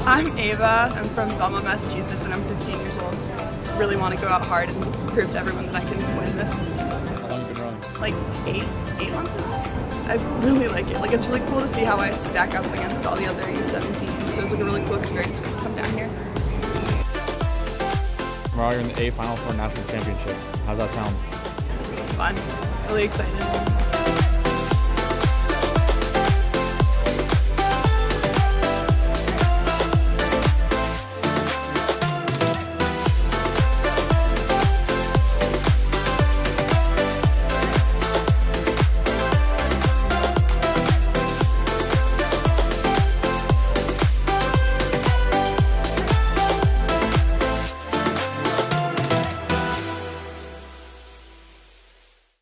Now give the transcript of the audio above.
I'm Ava. I'm from Belmont, Massachusetts, and I'm 15 years old. Really want to go out hard and prove to everyone that I can win this. How long have you been rowing? Like eight months now. I really like it. Like, it's really cool to see how I stack up against all the other U17s. So it's like a really cool experience for me to come down here. Tomorrow you're in the A final for a national championship. How's that sound? Fun. Really excited.